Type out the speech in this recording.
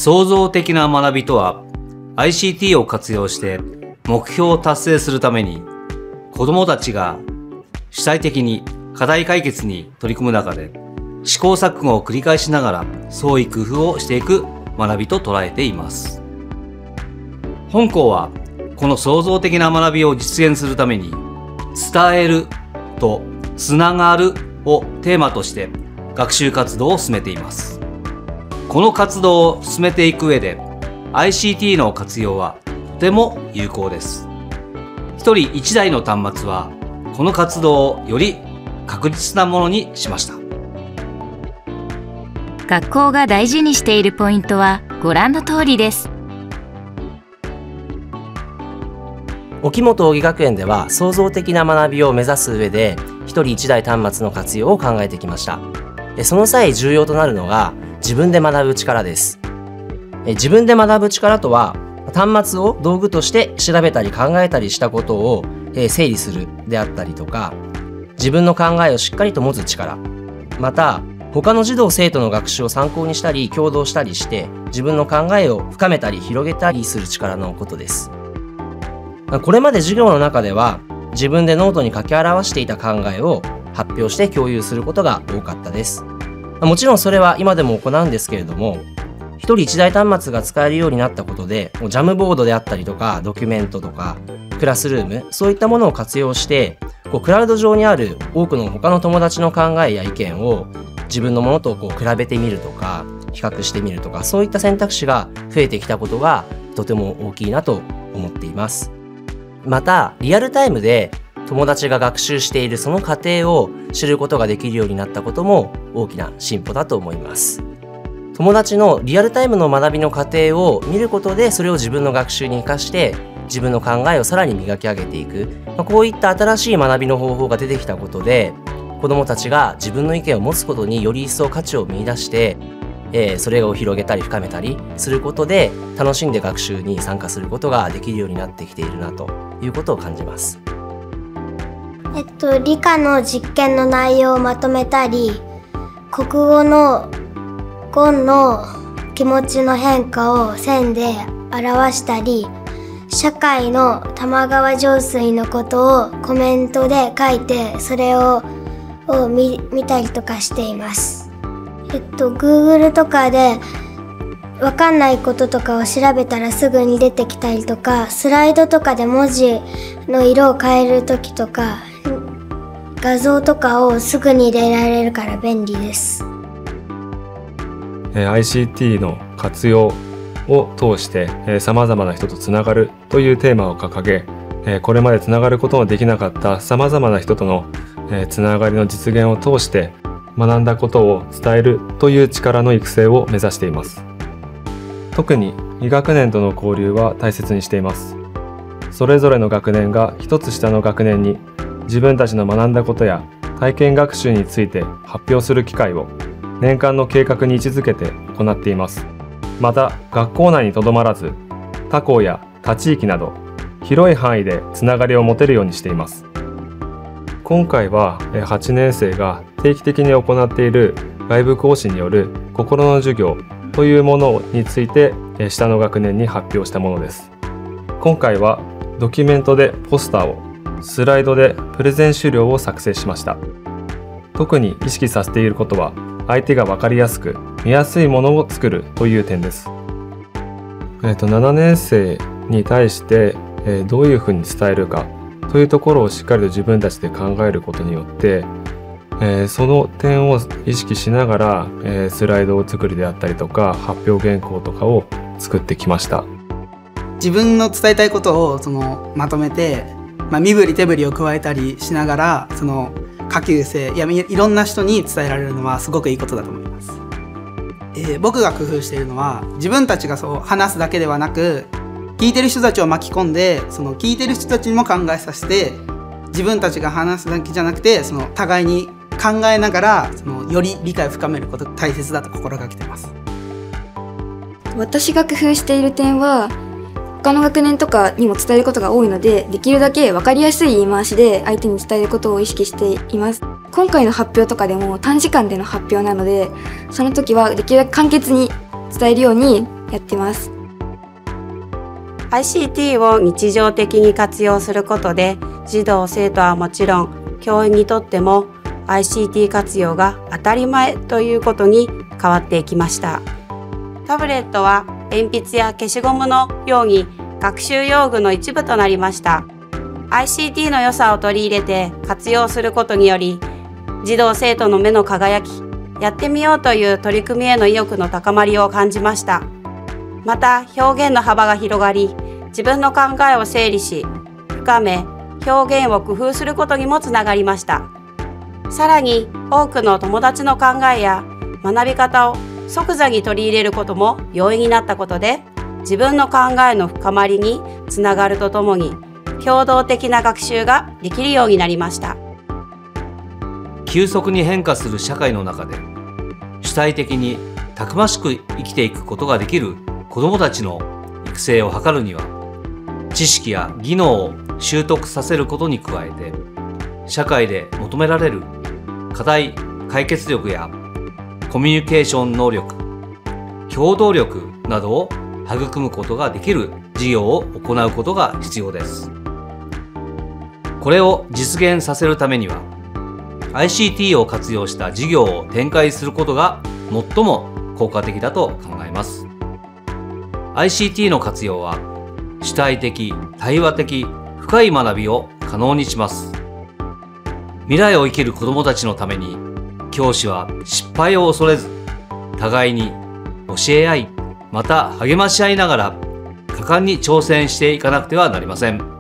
創造的な学びとは、ICT を活用して目標を達成するために、子どもたちが主体的に課題解決に取り組む中で、試行錯誤を繰り返しながら創意工夫をしていく学びと捉えています。本校は、この創造的な学びを実現するために、伝えるとつながるをテーマとして学習活動を進めています。この活動を進めていく上で ICT の活用はとても有効です。一人一台の端末はこの活動をより確実なものにしました。 学校が大事にしているポイントはご覧の通りです。 沖本扇学園では創造的な学びを目指す上で一人一台端末の活用を考えてきました。その際重要となるのが自分で学ぶ力です。自分で学ぶ力とは端末を道具として調べたり考えたりしたことを整理するであったりとか、自分の考えをしっかりと持つ力、また他の児童生徒の学習を参考にしたり共同したりして自分の考えを深めたり広げたりする力のことです。これまで授業の中では自分でノートに書き表していた考えを発表して共有することが多かったです。もちろんそれは今でも行うんですけれども、一人一台端末が使えるようになったことでジャムボードであったりとかドキュメントとかクラスルーム、そういったものを活用してクラウド上にある多くの他の友達の考えや意見を自分のものと比べてみるとか比較してみるとか、そういった選択肢が増えてきたことがとても大きいなと思っています。またリアルタイムで友達が学習しているその過程を知ることができるようになったことも大きな進歩だと思います。友達のリアルタイムの学びの過程を見ることでそれを自分の学習に生かして自分の考えをさらに磨き上げていく、こういった新しい学びの方法が出てきたことで子どもたちが自分の意見を持つことにより一層価値を見出してそれを広げたり深めたりすることで楽しんで学習に参加することができるようになってきているなということを感じます。 理科の実験の内容をまとめたり、国語の語の気持ちの変化を線で表したり、社会の玉川上水のことをコメントで書いてそれを見たりとかしています。Google とかでわかんないこととかを調べたらすぐに出てきたりとか、スライドとかで文字の色を変えるときとか画像とかをすぐに入れられるから便利です。 ICT の活用を通してさまざまな人とつながるというテーマを掲げ、これまでつながることのできなかったさまざまな人とのつながりの実現を通して学んだことを伝えるという力の育成を目指しています。特に2学年との交流は大切にしています。それぞれの学年が一つ下の学年に自分たちの学んだことや体験学習について発表する機会を年間の計画に位置づけて行っています。また学校内にとどまらず他校や他地域など広い範囲でつながりを持てるようにしています。今回は8年生が定期的に行っている外部講師による心の授業というものについて下の学年に発表したものです。今回はドキュメントでポスターを、スライドでプレゼン資料を作成しました。特に意識させていることは相手が分かりやすく見やすいものを作るという点です。7年生に対してどういうふうに伝えるかというところをしっかりと自分たちで考えることによってその点を意識しながらスライドを作りであったりとか発表原稿とかを作ってきました。 自分の伝えたいことをまとめて、身振り手振りを加えたりしながら下級生いろんな人に伝えられるのはすごくいいことだと思います。僕が工夫しているのは自分たちが話すだけではなく聞いてる人たちを巻き込んで聞いてる人たちにも考えさせて自分たちが話すだけじゃなくて互いに考えながらより理解を深めることが大切だと心がけています。 私が工夫している点は他の学年とかにも伝えることが多いので、できるだけ分かりやすい言い回しで相手に伝えることを意識しています。今回の発表とかでも短時間での発表なので、その時はできるだけ簡潔に伝えるようにやってます。 ICT を日常的に活用することで、児童生徒はもちろん教員にとっても ICT 活用が当たり前ということに変わっていきました。タブレットは鉛筆や消しゴムのように学習用具の一部となりました。ICT の良さを取り入れて活用することにより、児童生徒の目の輝き、やってみようという取り組みへの意欲の高まりを感じました。また表現の幅が広がり、自分の考えを整理し、深め、表現を工夫することにもつながりました。さらに多くの友達の考えや学び方を即座に取り入れることも容易になったことで、自分の考えの深まりにつながるとともに、共同的な学習ができるようになりました。 急速に変化する社会の中で、主体的にたくましく生きていくことができる子どもたちの育成を図るには、知識や技能を習得させることに加えて、社会で求められる課題解決力やコミュニケーション能力、協働力などを育むことができる事業を行うことが必要です。これを実現させるためには、ICT を活用した事業を展開することが最も効果的だと考えます。ICT の活用は主体的、対話的、深い学びを可能にします。未来を生きる子どもたちのために、教師は失敗を恐れず、互いに教え合い、また励まし合いながら果敢に挑戦していかなくてはなりません。